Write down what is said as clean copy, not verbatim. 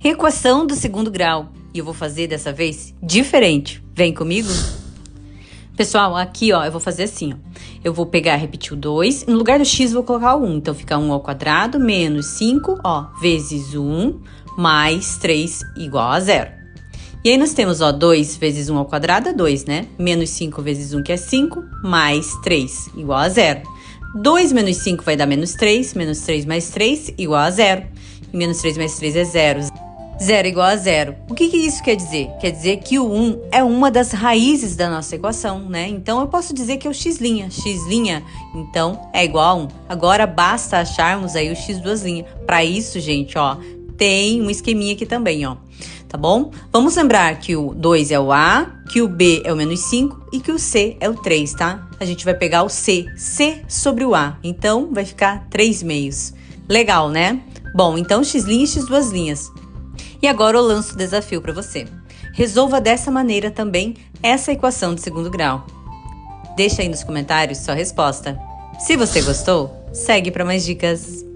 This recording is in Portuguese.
Equação do segundo grau. E eu vou fazer dessa vez diferente. Vem comigo? Pessoal, aqui ó, eu vou fazer assim, ó. Eu vou pegar, repetir o 2, no lugar do x vou colocar o 1. Então fica 1 ao quadrado menos 5, ó, vezes 1 mais 3 igual a 0. E aí nós temos, ó, 2 vezes 1 ao quadrado é 2, né? Menos 5 vezes 1 que é 5, mais 3 igual a 0. 2 menos 5 vai dar menos 3 mais 3 igual a 0. E menos 3 mais 3 é 0. 0 igual a 0. O que isso quer dizer? Quer dizer que o 1 é uma das raízes da nossa equação, né? Então, eu posso dizer que é o x'. X', então, é igual a 1. Agora, basta acharmos aí o x duas linhas. Para isso, gente, ó, tem um esqueminha aqui também, ó. Tá bom? Vamos lembrar que o 2 é o A, que o B é o menos 5 e que o C é o 3, tá? A gente vai pegar o C sobre o A. Então, vai ficar 3 meios. Legal, né? Bom, então, x' e x duas linhas. E agora eu lanço o desafio para você. Resolva dessa maneira também essa equação de segundo grau. Deixa aí nos comentários sua resposta. Se você gostou, segue para mais dicas.